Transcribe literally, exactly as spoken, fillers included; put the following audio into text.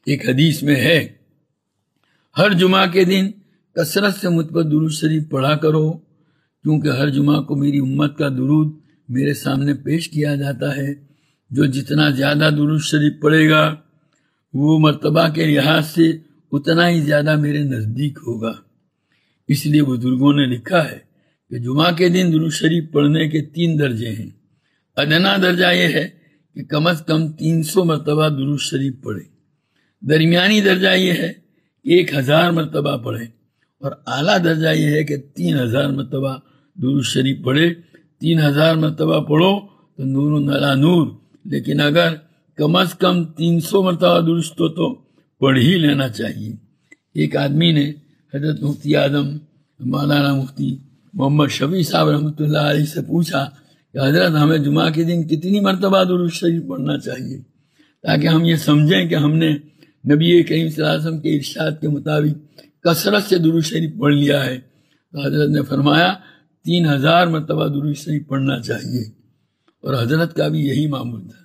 ایک حدیث میں ہے، ہر جمعہ کے دن کثرت سے مجھ پر درود شریف پڑھا کرو، کیونکہ ہر جمعہ کو میری امت کا درود میرے سامنے پیش کیا جاتا ہے۔ جو جتنا زیادہ درود شریف پڑھے گا وہ مرتبہ کے لحاظ سے اتنا ہی زیادہ میرے نزدیک ہوگا۔ اس لیے بزرگوں نے لکھا ہے کہ جمعہ کے دن درود شریف پڑھنے کے تین درجے ہیں۔ ادنا درجہ یہ ہے کہ کم از کم تین سو مرتبہ درود شریف پڑھے، درمیانی درجہ یہ ہے کہ ایک ہزار مرتبہ پڑھے، اور اعلیٰ درجہ یہ ہے کہ تین ہزار مرتبہ درود شریف پڑھے۔ تین ہزار مرتبہ پڑھو تو نور نلا نور، لیکن اگر کم از کم تین سو مرتبہ درست ہو تو پڑھ ہی لینا چاہیے۔ ایک آدمی نے حضرت مفتی اعظم مولانا مفتی محمد شفیع صاحب رحمۃ اللہ علیہ سے پوچھا کہ حضرت ہمیں جمعہ کے دن کتنی مرتبہ درود شریف پڑھنا چاہیے تاکہ ہم یہ سمجھیں کہ ہم نے نبی کریم صلی اللہ علیہ وسلم کے ارشاد کے مطابق کثرت سے درود شریف پڑھ لیا ہے؟ تو حضرت نے فرمایا تین ہزار مرتبہ درود شریف پڑھنا چاہیے، اور حضرت کا بھی یہی معمول تھا۔